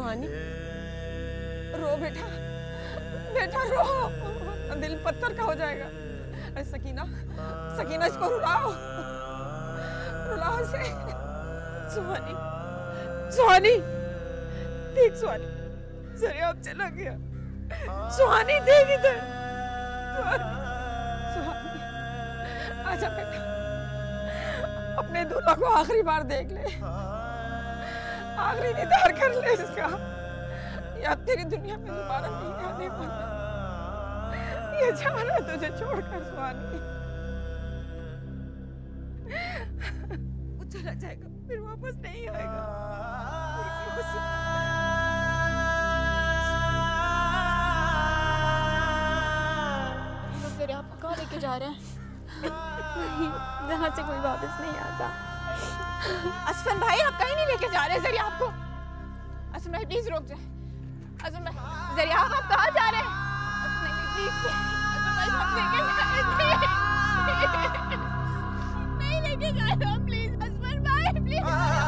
सुहानी रो बेटा, बेटा रो, दिल पत्थर का हो जाएगा। अरे सकीना, सकीना इसको रुलाओ, रुलाओ इसे। सुहानी, सुहानी, देख सुहानी, जरिया अब चला गया। सुहानी देख इधर, सुहानी आजा बेटा, अपने दूल्हा को आखिरी बार देख ले, आखिरी दीदार कर ले इसका। या तेरी दुनिया में दोबारा नहीं आने वाला, ये जा रहा है तुझे छोड़कर सुहानी। वो चला जाएगा, फिर वापस नहीं आएगा। फिर आप कहाँ लेके जा रहे हैं? यहाँ से कोई वापस नहीं आता। असफन भाई, आप कहीं नहीं लेके जा रहे जरिया आपको। असफन भाई प्लीज रुक जाए। असफन भाई, जरिया आप कहाँ जा रहे हैं? प्लीज, असफन भाई आप नहीं लेके जा रहे हो, प्लीज असफन भाई प्लीज।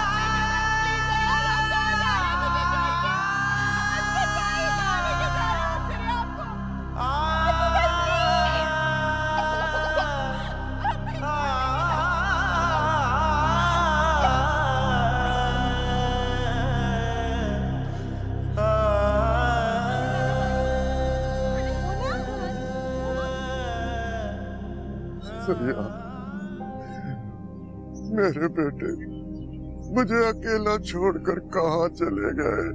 जरिया, मेरे बेटे मुझे अकेला छोड़कर कहाँ चले गए?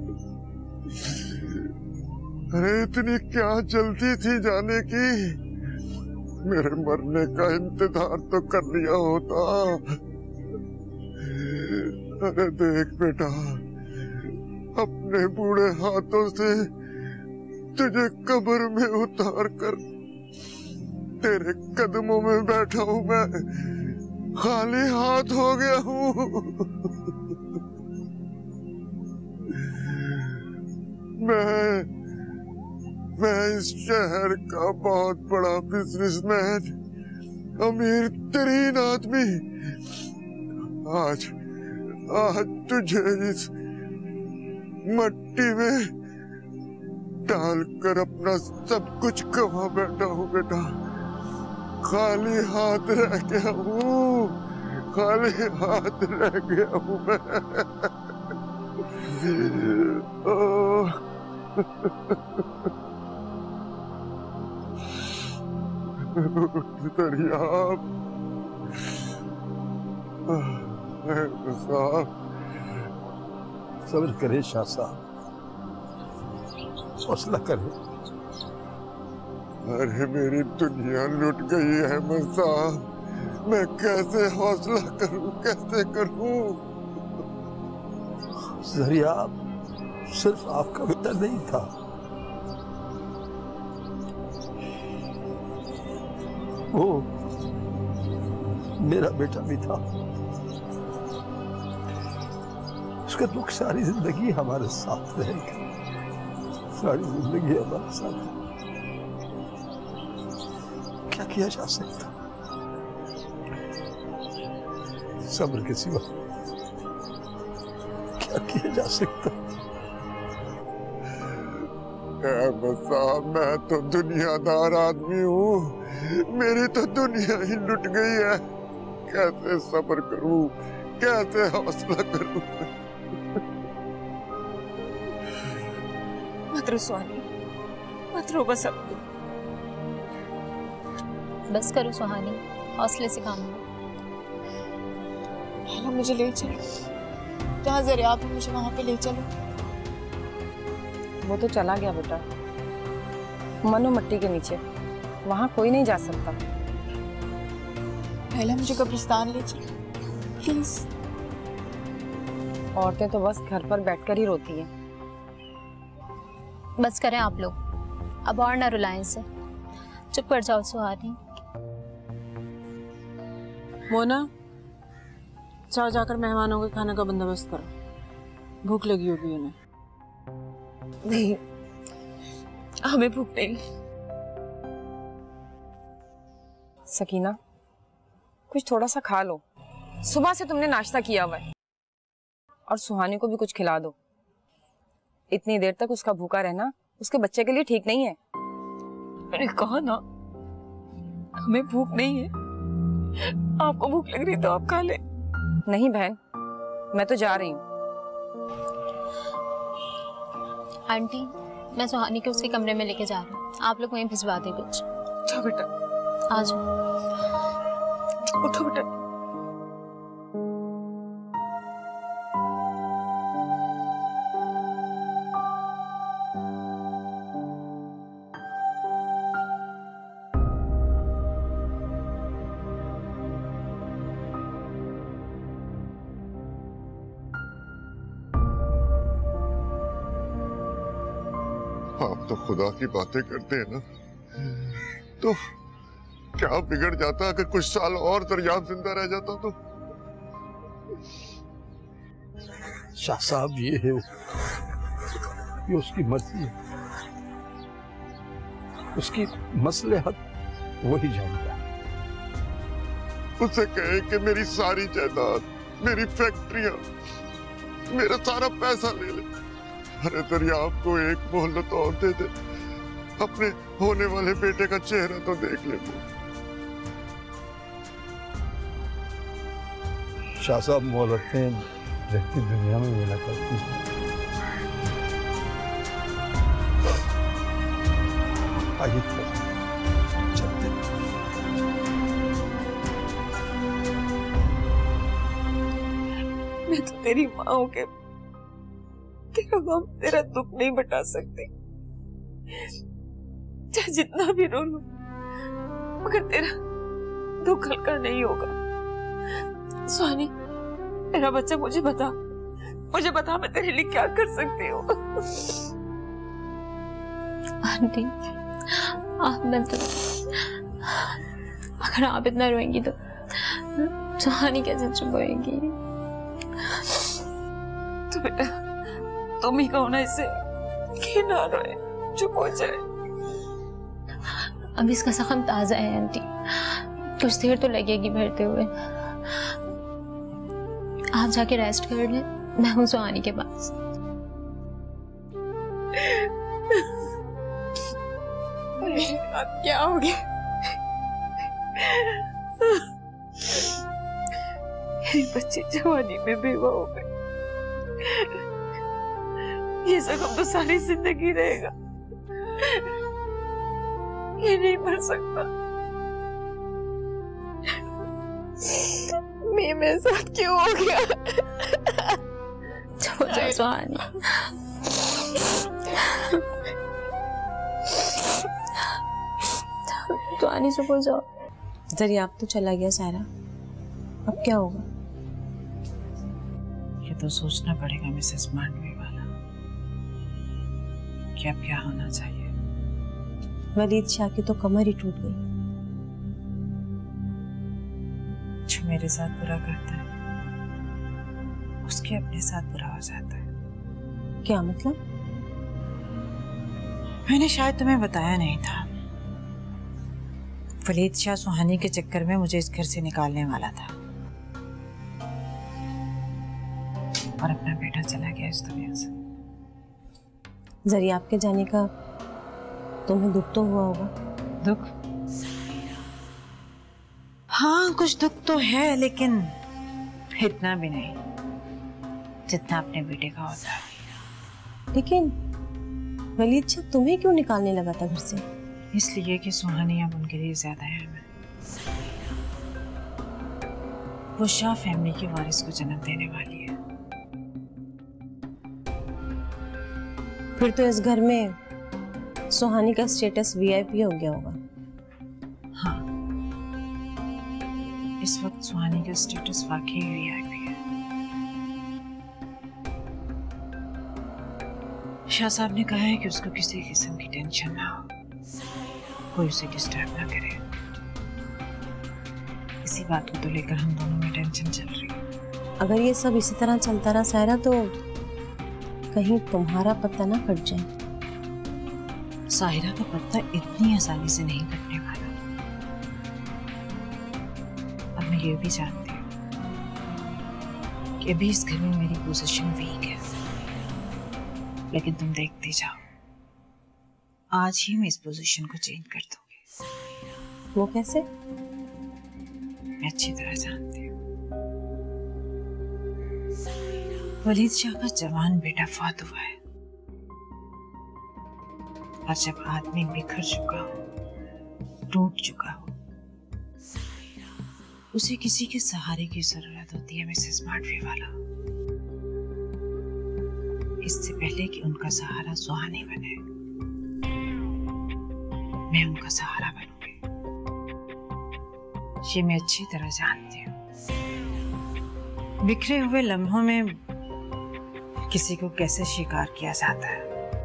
अरे इतनी क्या जल्दी थी जाने की? मेरे मरने का इंतजार तो कर लिया होता। अरे देख बेटा, अपने बूढ़े हाथों से तुझे कब्र में उतार कर तेरे कदमों में बैठा हूं मैं, खाली हाथ हो गया हूं। मैं इस शहर का बहुत बड़ा बिजनेसमैन, अमीर तरीन आदमी, आज तुझे इस मट्टी में डालकर अपना सब कुछ गवा बैठा हूं बेटा। खाली हाथ रह गया हूँ, खाली हाथ रह गया हूँ मैं। दरियाब साहब, सब्र करे शाह साहब, हौसला करे। अरे मेरी दुनिया लुट गई है अहमद साहब, मैं कैसे हौसला करूं, कैसे करूं? जरिया सिर्फ आपका बेटा नहीं था, वो मेरा बेटा भी था। उसका दुख सारी जिंदगी हमारे साथ रहेगा, सारी जिंदगी हमारे साथ। क्या किया जा सकता सब्र के सिवा? क्या किया जा सकता? साहब, मैं तो दुनियादार आदमी हूँ, मेरी तो दुनिया ही लुट गई है। कैसे सब्र करूँ, कैसे हौसला करूँ? मत रो सुहानी, मत रो, बस अब बस करो सुहानी, हौसले से काम लो। पहले मुझे ले चलो, जहाँ जरिया आप मुझे वहां पे ले चलो। वो तो चला गया बेटा, मनो मट्टी के नीचे, वहां कोई नहीं जा सकता। पहले मुझे कब्रिस्तान ले चलो प्लीज। औरतें तो बस घर पर बैठकर ही रोती हैं। बस करें आप लोग, अब और ना रुलाएं इसे, चुप कर जाओ सुहानी। मोना, जाओ जाकर मेहमानों के खाने का बंदोबस्त करो, भूख लगी होगी उन्हें। नहीं, हमें भूख नहीं। सकीना, कुछ थोड़ा सा खा लो, सुबह से तुमने नाश्ता किया हुआ है, और सुहानी को भी कुछ खिला दो। इतनी देर तक उसका भूखा रहना उसके बच्चे के लिए ठीक नहीं है। मैंने कहा ना हमें भूख नहीं है, आपको भूख लग रही तो आप खा ले। नहीं बहन, मैं तो जा रही हूँ। आंटी मैं सुहानी को उसके कमरे में लेके जा रही हूँ, आप लोग वहीं भिजवा दें कुछ। अच्छा बेटा, आ जाओ। उठो बेटा। आप तो खुदा की बातें करते हैं ना, तो क्या बिगड़ जाता अगर कुछ साल और दरियाब जिंदा रह जाता तो? शाह साहब ये है, ये उसकी मर्जी है, उसकी मसलहत वही जानता है। उससे कहे कि मेरी सारी जायदाद, मेरी फैक्ट्रियां, मेरा सारा पैसा ले ले। अरे दरियाब को एक मोहलत और दे दे, अपने होने वाले बेटे का चेहरा तो देख ले। शाह साहब मोहलतें रहती दुनिया में मिला करती हैं। आइए चलते हैं। मैं तो तेरी माँ हूँ के तेरा गम, तेरा दुख नहीं बता सकती। चाहे जितना भी रो लूं, मगर तेरा दुख हल्का नहीं होगा। सुहानी, मेरा बच्चा, मुझे बता मैं तेरे लिए क्या कर सकती हूँ। आंटी आप न तो, अगर आप इतना रोएंगी तो सुहानी कैसे चुप होएगी? तो बेटा तुम ही कहो ना इसे कि ना रोए, चुप हो जाए। अब इसका जख्म ताजा है आंटी, कुछ देर तो लगेगी भरते हुए। आप जाके रेस्ट कर लें, मैं हूँ सुहानी के पास। अब क्या हो गया? मेरी बच्ची जवानी में बेवा हो गई। ये जख्म तो सारी जिंदगी रहेगा, ये नहीं भर सकता। मेरे साथ क्यों हो गया? हो जाए सुहानी। सुहानी चुप हो जाओ। दरियाब तो चला गया सायरा, अब क्या होगा? ये तो सोचना पड़ेगा मिसेस मांडवी वाला कि अब क्या होना चाहिए। वलीद शाह की तो कमर ही टूट गई। जो मेरे साथ बुरा करता है उसके अपने साथ बुरा हो जाता है। क्या मतलब? मैंने शायद तुम्हें बताया नहीं था, वलीद शाह सुहानी के चक्कर में मुझे इस घर से निकालने वाला था और अपना बेटा चला गया इस दुनिया से। दरियाब के जाने का तुम्हें दुख तो हुआ होगा? दुख? हाँ कुछ दुख तो है, लेकिन इतना भी नहीं जितना अपने बेटे का होता है। लेकिन वलीद शाह तुम्हें क्यों निकालने लगा था घर से? इसलिए कि सुहानी अब उनके लिए ज्यादा अहम है। वो शाह फैमिली के वारिस को जन्म देने वाली है। फिर तो इस घर में सुहानी का स्टेटस वीआईपी हो गया होगा। हाँ, इस वक्त सुहानी का स्टेटस वाकई वीआईपी है। शाह साहब ने कहा है कि उसको किसी किस्म की टेंशन ना हो, कोई उसे डिस्टर्ब ना करे। इसी बात को तो लेकर हम दोनों में टेंशन चल रही है। अगर ये सब इसी तरह चलता रहा सायरा, तो कहीं तुम्हारा पता ना कट जाए। साहिरा का पत्ता इतनी आसानी से नहीं कटने वाला। और मैं ये भी जानती हूँ कि अभी इस घर में मेरी पोजीशन वीक है। लेकिन तुम देखती जाओ, आज ही मैं इस पोजीशन को चेंज कर दूंगी। वो कैसे? मैं अच्छी तरह जानती हूँ। वलीद शाह का जवान बेटा फौत हुआ है, और जब आदमी बिखर चुका हो, टूट चुका हो, उसे किसी के सहारे की जरूरत होती है मिसेस माडवी वाला। इससे पहले कि उनका सहारा सुहानी बने, मैं उनका सहारा बनूंगी। ये मैं अच्छी तरह जानती हूँ। बिखरे हुए लम्हों में किसी को कैसे शिकार किया जाता है।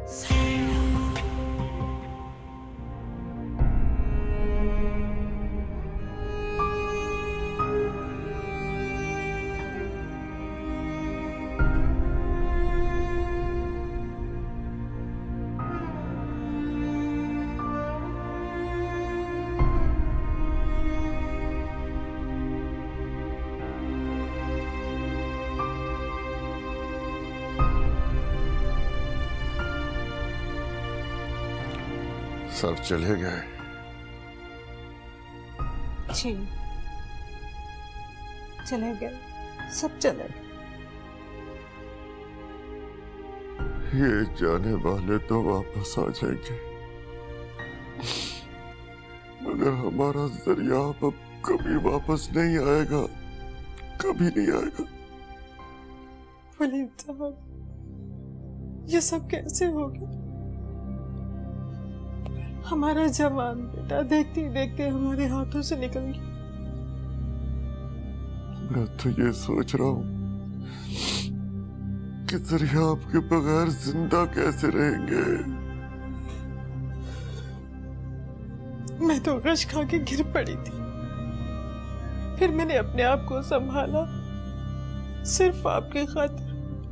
सब चले गए। जी चले गए, सब चले गए। ये जाने वाले तो वापस आ जाएंगे, मगर हमारा जरिया अब कभी वापस नहीं आएगा, कभी नहीं आएगा। वलीद साहब, ये सब कैसे हो गया? हमारा जवान बेटा देखते ही देखते हमारे हाथों से निकल गया। मैं तो ये सोच रहा हूँ कि जरिया आपके बगैर जिंदा कैसे रहेंगे। मैं तो रश खा के गिर पड़ी थी, फिर मैंने अपने आप को संभाला, सिर्फ आपके खातिर।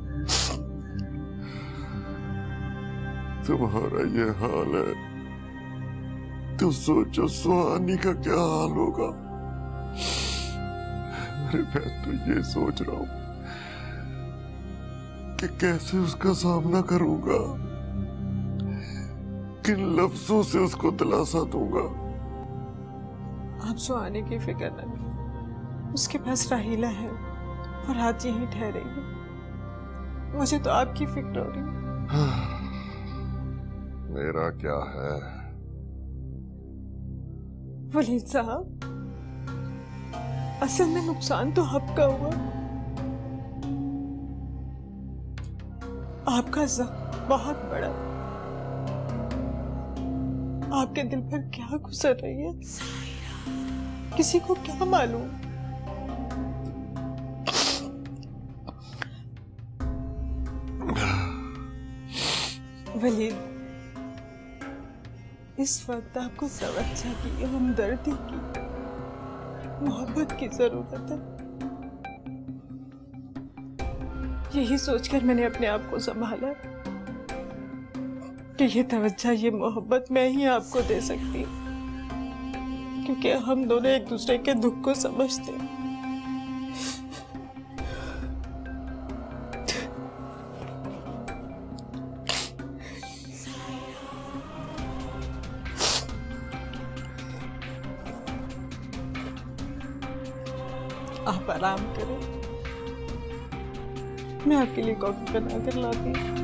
तुम्हारा ये हाल है तो सोचो सुहानी का क्या हाल होगा। अरे मैं तो ये सोच रहा हूं कि कैसे उसका सामना करूंगा, किन लफ्जों से उसको दिलासा दूंगा। आप सुहानी की फिक्र न करें, उसके पास राहीला है और रात यहीं ठहरेगी। मुझे तो आपकी फिक्र हो रही है। मेरा क्या है? वलीद साहब, असल में नुकसान तो आपका हुआ। आपका जख्म बहुत बड़ा, आपके दिल पर क्या गुजर रही है किसी को क्या मालूम। वलीद, इस वक्त आपको तवज्जो की, हमदर्दी की, मोहब्बत की जरूरत है। यही सोचकर मैंने अपने आप को संभाला कि ये तवज्जो, ये मोहब्बत मैं ही आपको दे सकती हूँ, क्योंकि हम दोनों एक दूसरे के दुख को समझते हैं। आप आराम करें, मैं आपके लिए कॉफी बना कर लाती हूँ।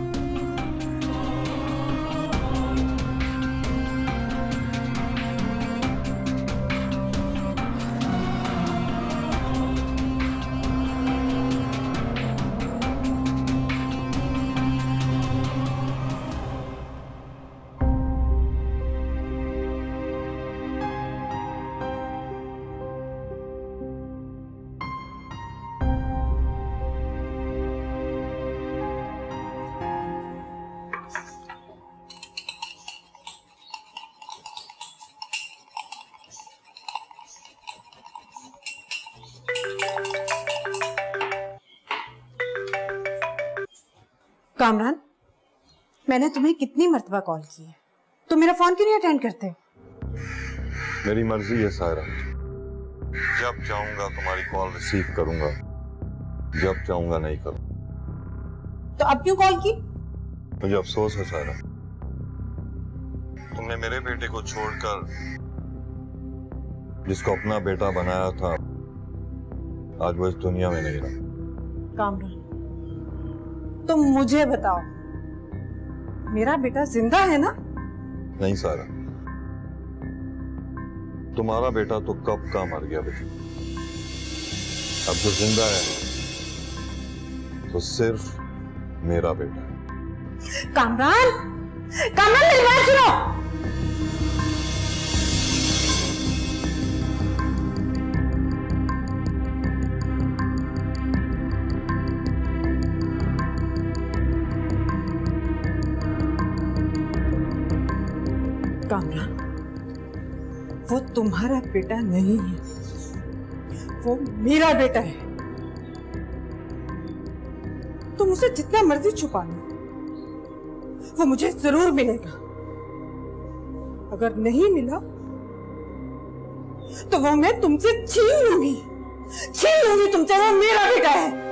कामरान, मैंने तुम्हें कितनी मर्तबा कॉल की है, तुम मेरा फोन क्यों नहीं अटेंड करते? मेरी मर्जी है सायरा, जब चाहूंगा तुम्हारी कॉल रिसीव करूंगा, जब चाहूंगा नहीं करूंगा। तो अब क्यों कॉल की? मुझे अफसोस है सारा, तुमने मेरे बेटे को छोड़कर जिसको अपना बेटा बनाया था आज वो इस दुनिया में नहीं रहा। कामरान, तुम मुझे बताओ, मेरा बेटा जिंदा है ना? नहीं सारा, तुम्हारा बेटा तो कब का मर गया बेटा। अब जो जिंदा है तो सिर्फ मेरा बेटा है। कामरान, कामरान मेरी बात सुनो। कामरान, वो तुम्हारा बेटा नहीं है, वो मेरा बेटा है। तुम उसे जितना मर्जी छुपा लो, वो मुझे जरूर मिलेगा। अगर नहीं मिला तो वो मैं तुमसे छीन लूंगी तुमसे। वो मेरा बेटा है।